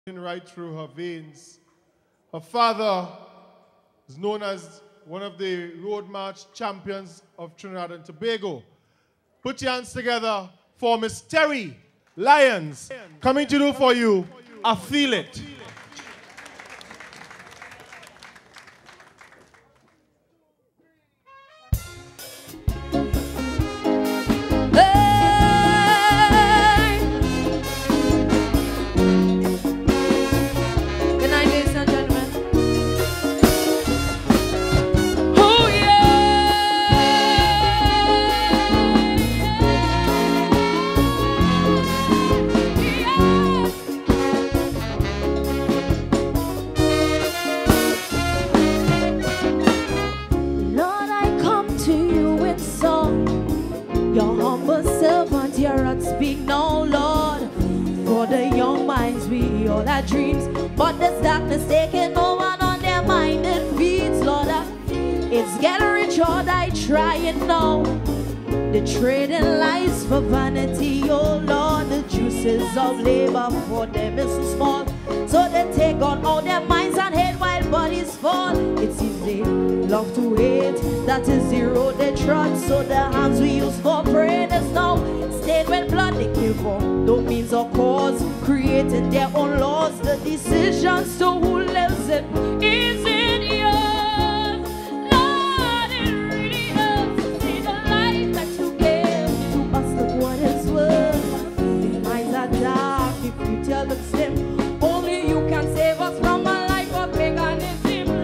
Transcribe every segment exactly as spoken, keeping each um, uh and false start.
Right through her veins. Her father is known as one of the road march champions of Trinidad and Tobago. Put your hands together for Miss Terri Lyons, coming to do for you, I Feel It. Speak no, Lord, for the young minds we all our dreams, but there's darkness taking over on their mind and feet, Lord. It's getting rich, all I try and know. The trading lies for vanity, oh Lord. The juices of labor for them is so small, so they take on all their minds and hate while bodies fall. It's easy, love to hate, that is the road they trod. So the hands we use for praying is now stained with blood. They kill for no means or cause, creating their own laws. The decisions to who lives it is in yours, Lord. It really hurts to see the life that you gave to us. Look what it's worth. Their minds are dark if you tell them slim. Only you can save us from a life of paganism.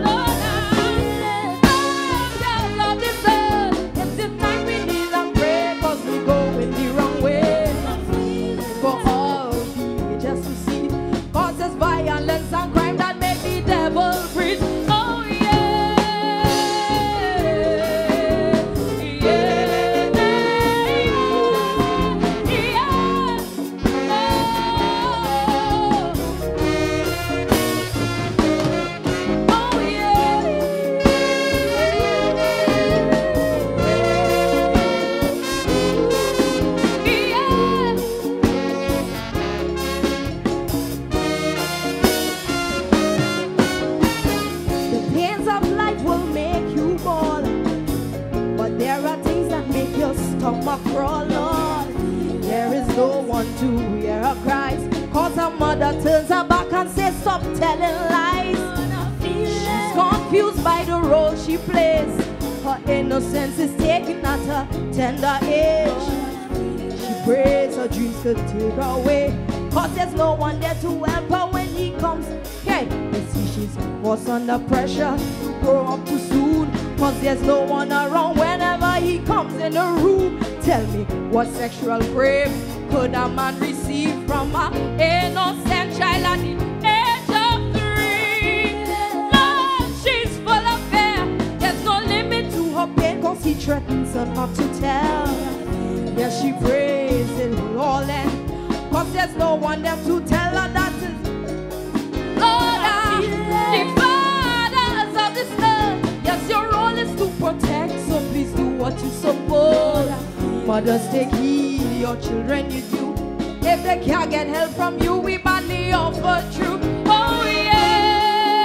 Turns her back and says stop telling lies. She's confused by the role she plays. Her innocence is taken at her tender age. She prays her dreams could take her away, cause there's no one there to help her when he comes. Hey, you see she's forced under pressure to grow up too soon, cause there's no one around whenever he comes in the room. Tell me, what sexual crave could a man receive from an innocent child at the age of three? Lord, she's full of fear. There's no limit to her pain, cause he threatens her not to tell. Yes, she prays it will all end, cause there's no one there to tell her that is Lord, ah, the fathers of this earth. Yes, your role is to protect, so please do what you suppose. Mothers, take heed, your children you do. If they can't get help from you, we badly offer truth. Oh yeah,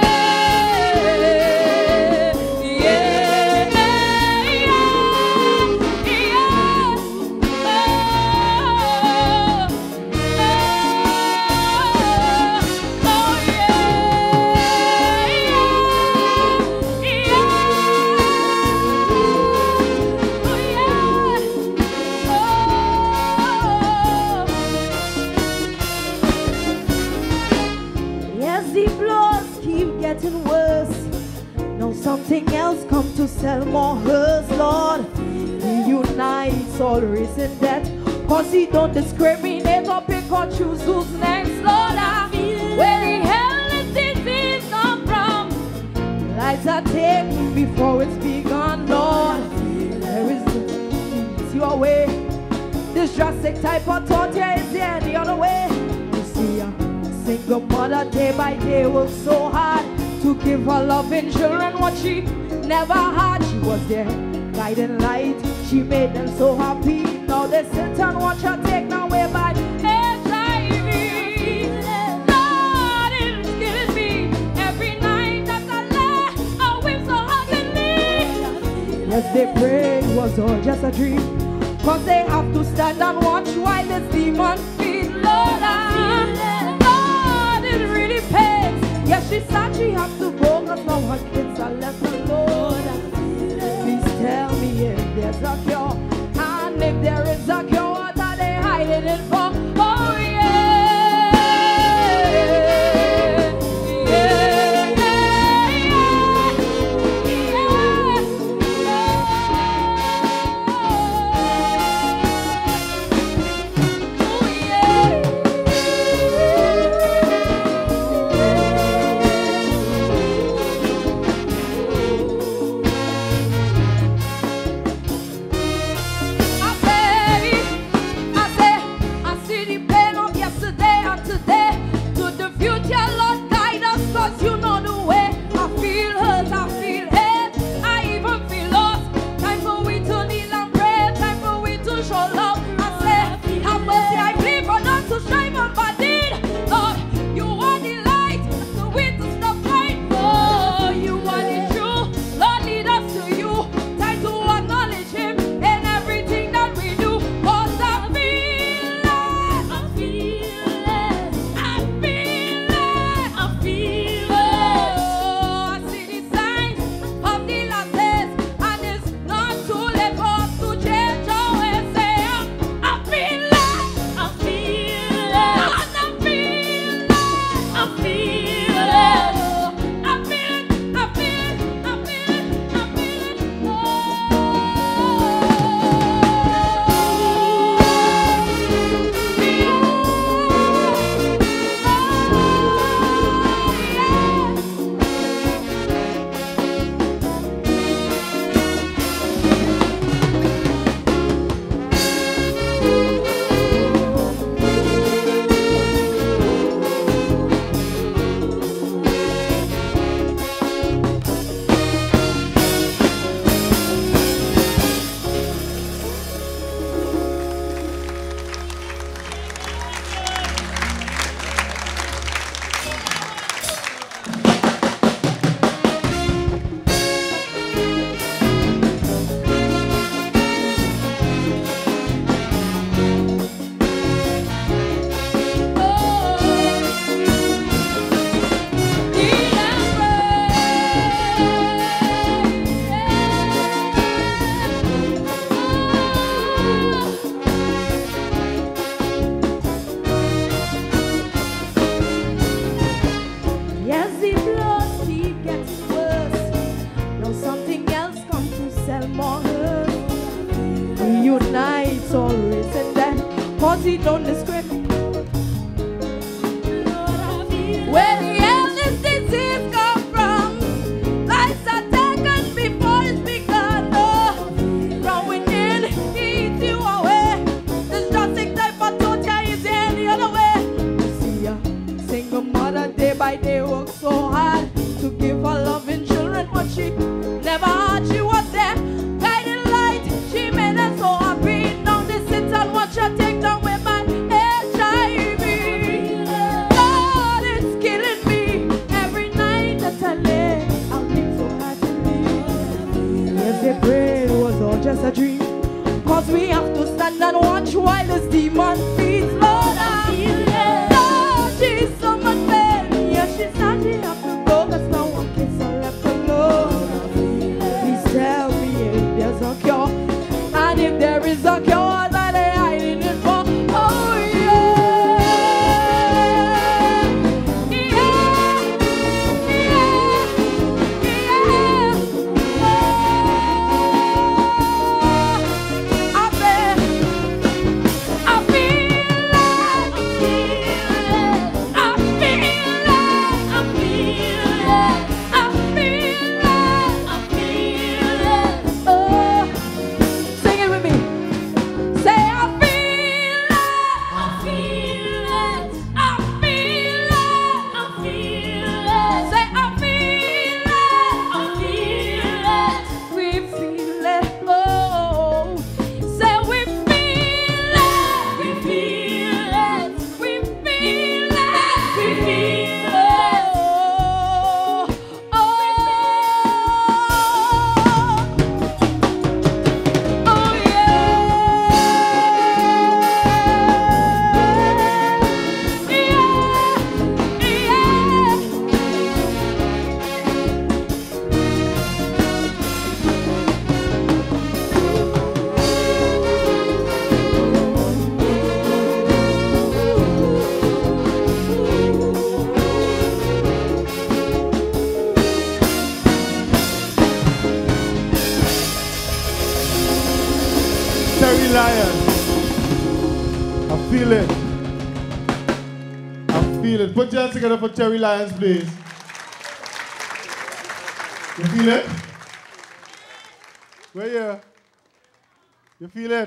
yeah, yeah, yeah. Oh, oh yeah, yeah, getting worse. Now something else come to sell more hers, Lord. He unites all race and death, cause he don't discriminate or pick or choose who's next, Lord. I feel where the hell is disease come from? Lives are taken before it's begun, Lord. There is it's your way. This drastic type of thought here is there the other way. You see, a single mother day by day works so hard to give her loving children what she never had. She was their guiding light. She made them so happy. Now they sit and watch her taken away by H I V. Lord, Yes, they prayed it was all just a dream. Cause they have to stand and watch while this demon feeds. Lord, I, Lord, it really pains. Yes, she said she has to go cause now her kids are left alone. Please tell me if there's a cure. And if there is a cure, what are they hiding it for? Oh yeah, yeah, yeah, Put your hands together for Terri Lyons, please. You feel it? Where you? You feel it?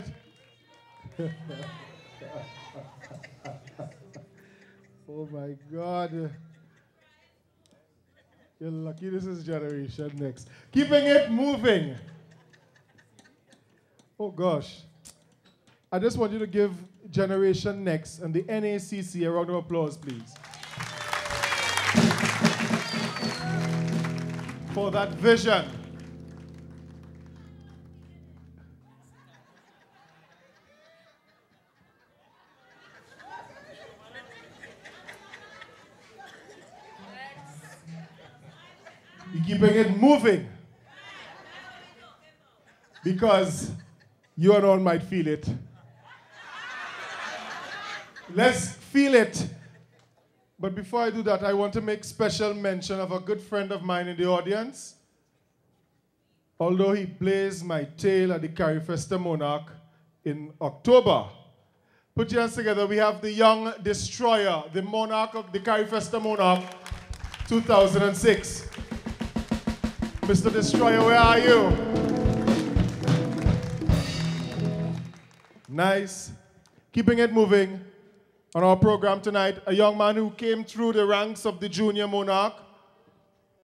Oh my God. You're lucky this is Generation Next. Keeping it moving. Oh gosh. I just want you to give Generation Next and the N A C C a round of applause, please. For that vision. You're keeping it moving. Because you and all might feel it. Let's feel it. But before I do that, I want to make special mention of a good friend of mine in the audience. Although he plays my tail at the Carifesta Monarch in October. Put your hands together. We have the young destroyer, the monarch of the Carifesta Monarch two thousand six. Mister Destroyer, where are you? Nice. Keeping it moving. On our program tonight, a young man who came through the ranks of the Junior Monarch